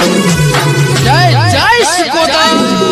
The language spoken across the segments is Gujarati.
જય જય સિકોતર.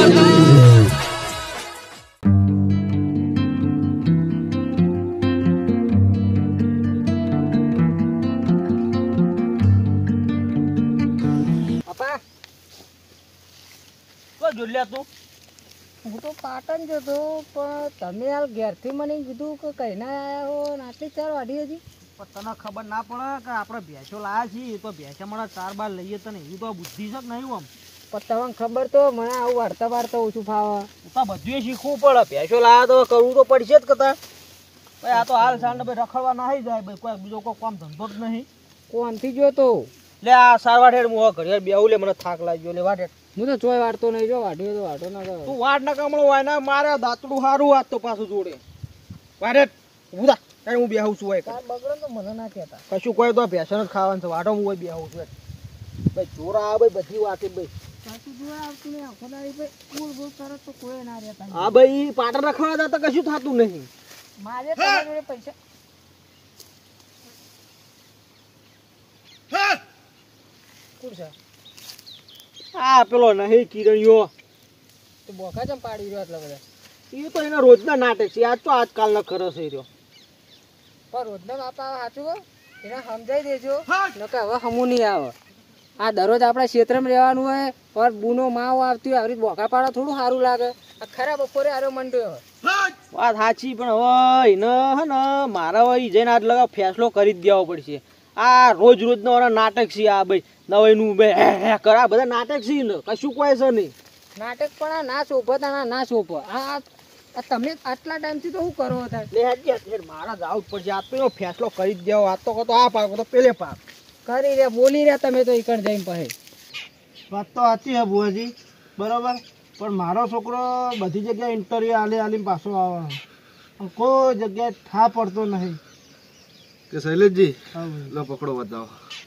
તું હું તો પાટણ જતો પણ તમે યાર ઘેરથી મને કીધું કે કઈ ના આયા હો ને આટલી 4 વાઢી હજી. પણ તને ખબર ના પડે કે આપણે ભેંસો લાયા છીએ તો ભેંસે મને 4 બાર લઈએ તને એવી તો બુદ્ધિ છે કે નહીં આમ? પણ તમને ખબર તો મને આવું વાળતા ઓછું ફાવે. તો બધું શીખવું પડે. ભેંસો લાયા તો કરવું તો પડશે જ કતા. ભાઈ આ તો હાલ સાંજે ભાઈ રખડવા નાહી જાય ભાઈ, કોઈ બીજો કોઈ કામ ધંધો જ નહીં. કોણથી જોતો લે આ સારવાર હેડ હું ઘરે બેહું લે, મને થાક લાગ્યો લે વાટ. હું તો ચોય વાળતો નહીં, જો વાઢ્યો તો વાઢો ના કરો. તું વાટ ના કમળો હોય ને મારે દાંતડું સારું વાત તો પાછું જોડે વાડે ઊભું થા. ત્યારે હું બેહું છું હોય તાર બગડે તો મને ના કહેતા કશું કોઈ તો ભેંસો જ ખાવાનું છે. વાટો હું હોય બેહું છું ભાઈ. ચોરા આવે ભાઈ બધી વાતે ભાઈ. સાચું જોવા આવતું નહીં આખો દાડી ભાઈ. બોલ તરત તો કોઈ ના રહેતા. હા ભાઈ પાટણ રખવા જતા કશું થતું નહીં. મારે તમારી જોડે પૈસા કોણ છે? આ પેલો નહીં કિરણિયો તો બોકા ચમ પાડી રહ્યો આટલા બધા? એ તો એના રોજના નાટક છે. આજ તો આજકાલના ખરો છે રહ્યો. પણ રોજના બાપા સાચું કહો એને સમજાઈ દેજો નકે હવે હમું નહીં આવે. આ દરરોજ આપણા ક્ષેત્રમાં રહેવાનું હોય પર બૂનો માવ આવતી હોય આવી બોકા પાડા થોડું સારું લાગે. આ ખરા બપોરે આરો મંડ્યો વાત સાચી પણ હવે એને હે ને મારા હવે જઈને આજ લગા ફેસલો કરી જ દેવો પડશે. આ રોજ રોજના નાટક છે. આ ભાઈ નવાઈનું બે હે કરા બધા નાટક છે ને કશું કોઈ છે નહીં. નાટક પણ આ ના શોભો ના શોભો. આ તમે આટલા ટાઈમથી તો શું કરો હતા? મારા જ આવું જ પડશે. આ તો એનો ફેસલો કરી જ દેવો. આ તો કહો આ પાક તો પેલે પાક કરી રહ્યા બોલી રહ્યા તમે તો ઈકણ જઈને પછી. વાત તો સાચી હે બુઆજી બરોબર, પણ મારો છોકરો બધી જગ્યાએ ઇન્ટરવ્યુ આલીને પાછો આવે, કોઈ જગ્યાએ ઠા પડતો નહીં. કે શૈલેષજી લો પકડો બતાવો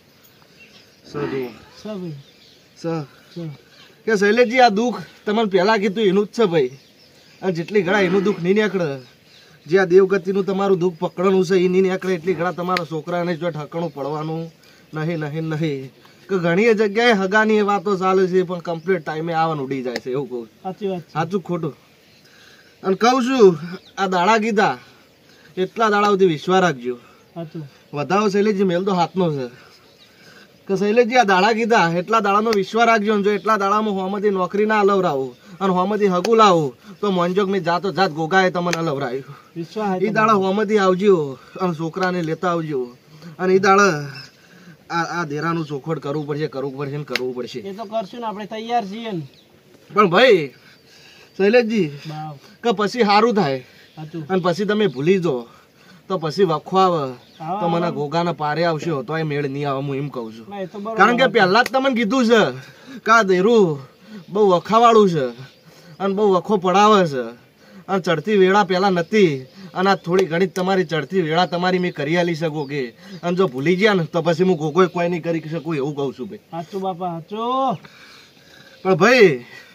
કે શૈલેષજી આ દુઃખ તમને પહેલા કીધું એનું જ છે ભાઈ. અને જેટલી ઘડા એનું દુઃખ નહીં નીકળે, જે આ દેવગતિનું તમારું દુઃખ પકડવાનું છે એ નહીં નીકળે એટલી ઘડા તમારા છોકરાને જો ઠકાણું પડવાનું નહીં. કે ઘણી જગ્યાએ હગાની વાતો ચાલે છે પણ કમ્પ્લીટ ટાઈમે આવવાનું ઉડી જાય છે એવું કહું. સાચી વાત, સાચું ખોટું? અને કહું છું આ દાડા કીધા એટલા દાડા સુધી વિશ્વાસ રાખજો. વધાવો શૈલેષજી મેલ તો હાથનો છે કે શૈલેષજી આ દાડા કીધા એટલા દાડાનો વિશ્વાસ રાખજો. જો એટલા દાડામાં હોમાંથી નોકરી ના લવરાવું અને હોમાંથી હગું લાવું તો મોંજોક મેં જાતો જાત ગોગાએ તમને લવરાયું. એ દાડા હોમાંથી આવજો અને છોકરાને લેતા આવજો. અને એ દાડા આ દેરાનું ચોખવટ કરવું પડશે ને કરવું પડશે. એ તો કરશું ને આપણે તૈયાર છીએ ને. પણ ભાઈ શૈલેષજી કે પછી સારું થાય અને પછી તમે ભૂલી જો તો પછી વખો આવે તો મને ગોગાના પારે આવશે તો એ મેળ નહીં આવે. હું એમ કહું છું કારણ કે પહેલા જ તમને કીધું છે કે આ દેરું બહુ વખાવાળું છે અને બહુ વખો પડાવે છે અને ચડતી વેળા પહેલા નથી. અને આ થોડી ઘણી તમારી ચડતી વેળા તમારી મેં કરી આલી શકું કે અને જો ભૂલી ગયા ને તો પછી હું ગોગોય કોઈ નહીં કરી શકું એવું કહું છું ભાઈ. સાચું બાપા સાચું. પણ ભાઈ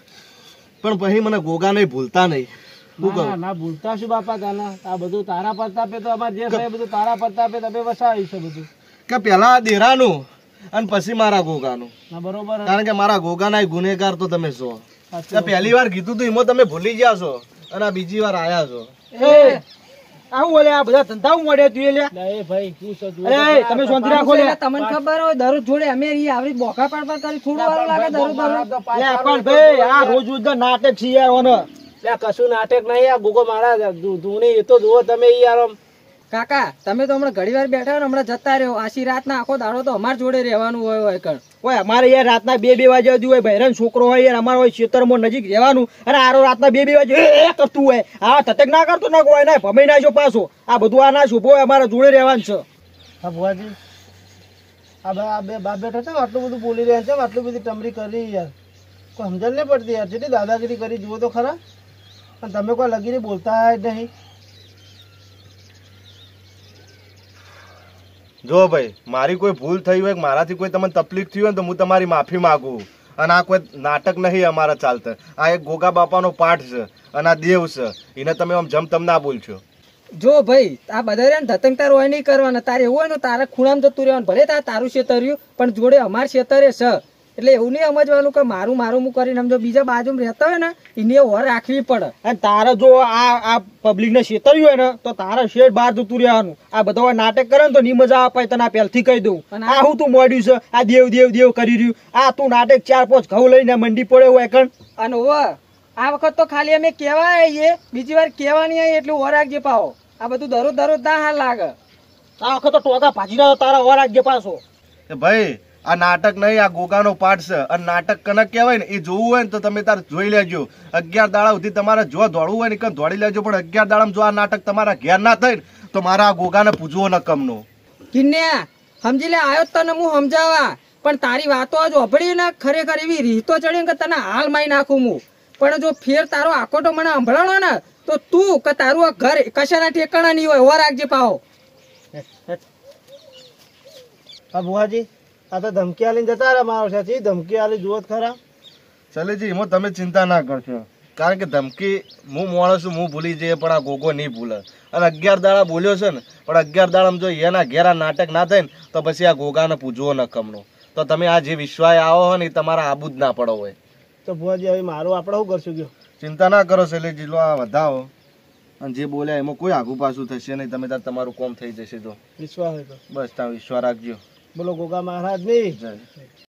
પછી મને ગોગા નહીં ભૂલતા નહીં. ના ભૂલતા શું બાપા તાના. આ બધું તારા પ્રતાપે તો અમારે જે છે બધું તારા પ્રતાપે તમે વસાવી છે બધું. કે પેલા દેરાનું અને પછી મારા ગોગાનું. બરોબર, કારણ કે મારા ગોગાના ગુનેગાર તો તમે છો. પહેલી વાર કીધું તું એમાં તમે ભૂલી ગયા છો અને આ બીજી વાર આયા છો. આવું બોલે આ બધા ધંધા મળે તું લે ભાઈ. તમે શાંતિ રાખો લે. તમને ખબર હોય દરરોજ જોડે અમે આવી બોકા પાડ કરી થોડું વાર લાગે દરરોજ ભાઈ. આ રોજ રોજ નાટક છે યાર. કશું નાટક નહીં. આ ગોગો મારા ધૂણી એ તો જુઓ તમે યાર. કાકા તમે તો હમણાં ઘડી વાર બેઠા હોય હમણાં જતા રહ્યો. આશી રાતના આખો દાડો તો અમાર જોડે રહેવાનું હોય. અમારે યાર રાતના 2 વાગે સુધી હોય. ભૈરન છોકરો હોય યાર અમારે હોય ખેતરમાં નજીક રહેવાનું અને આરો રાતના 2 વાગે કરતું હોય. હા તતક ના કરતો ના કોઈ ના ભમાઈ નાખ્યો પાછો. આ બધું આ ના શુભ હોય અમારે જોડે રહેવાનું છે. હા ભુવાજી આ બે બાપ બેઠા છે આટલું બધું બોલી રહ્યા છે, આટલી બધી ટમરી કરી યાર. કોઈ સમજણ નહીં પડતી યાર. જેટલી દાદાગીરી કરી જુઓ તો ખરા. અને તમે કોઈ લગીને બોલતા જ નહીં. જો ભાઈ મારી કોઈ ભૂલ થઈ હોય, મારાથી કોઈ તમને તકલીફ થઈ હોય તો હું તમારી માફી માંગુ. અને આ કોઈ નાટક નહીં અમારા ચાલતા. આ એક ગોગા બાપાનો પાઠ છે અને આ દેવ છે. એને તમે આમ જમ તમ ના બોલશો. જો ભાઈ આ બધા ધતંગતાર હોય નહીં કરવાના. તારે એવું હોય ને તારે ખૂણામાં જતું રહેવાનું. ભલે તારું ક્ષેત્ર રહ્યું પણ જોડે અમાર ક્ષેત્રે છે એટલે એવું નહીં સમજવાનું કે મારું મારું હું કરીને સમજો બીજા બાજુમાં રહેતા હોય ને એને ઓર રાખવી પડે. અને તારે જો આ પબ્લિક ને છેતર્યું હોય ને તો તારે શેઠ બહાર જતું રહેવાનું. આ બધા નાટક કરે ને તો ની મજા અપાય તને આ પહેલથી કહી દઉં. આ હું તું મોડ્યું છે આ દેવ દેવ દેવ કરી રહ્યું. આ તું નાટક 4-5 ઘઉં લઈને મંડી પડે હોય કણ. અને આ વખત તો ખાલી અમે કહેવા આવીએ, બીજી વાર કહેવા નહીં આવીએ એટલું ઓર રાખજે પાવો. આ બધું દરરોજ દરરોજ ના હાલ લાગે. આ વખત તો ટોકા ભાજી ના તારા ઓર રાખજે પાછો. ભાઈ આ નાટક નહીં, આ ગોગાનો પાઠ છે. અને નાટક કનક કહેવાય ને એ જોવું હોય ને તો તમે તાર જોઈ લેજો. 11 દાડા સુધી તમારે જો દોડવું હોય ને કે દોડી લેજો, પણ 11 દાડામાં જો આ નાટક તમારા ઘેર ના થાય ને તો મારા આ ગોગાને પૂછવો ન કમનો. કિન્યા સમજી લે, આવ્યો તને હું સમજાવવા, પણ તારી વાતો આજ ઓભળી ને ખરેખર એવી રીતો ચડી કે તને હાલ મારી નાખું હું. પણ જો ફેર તારો આકોટો મને સંભળાણો ને તો તું કે તારું આ ઘર કશાના ઠેકાણા નહીં હોય. ઓર રાખજે પાવો. હા બુહાજી, આ તો ધમકી આલીને જતા રહ્યા મારો છે. ધમકી આલી જુઓ ખરા. શૈલેષજી એમાં તમે ચિંતા ના કરશો, કારણ કે ધમકી હું માણસ છું, હું ભૂલી જઈએ પણ આ ગોગો નહીં ભૂલે. અને 11 દાડા બોલ્યો છે ને, પણ 11 દાડામાં જો એના ઘેરા નાટક ના થાય ને તો પછી આ ગોગાને પૂજવો ન કમનો. તો તમે આ જે વિશ્વાય આવો હોય ને એ તમારા આબુ જ ના પડો હોય. તો બુહાજી હવે મારું આપણે શું કરશું? ગયો ચિંતા ના કરો શૈલેષજી, લો આ વધાવો. અને જે બોલ્યા એમાં કોઈ આગુ પાછું થશે નહીં. તમે તાર તમારું કોમ થઈ જશે. જો વિશ્વાસ હોય તો બસ તમે વિશ્વાસ રાખજો. બોલો ગોગા મહારાજ ની જય.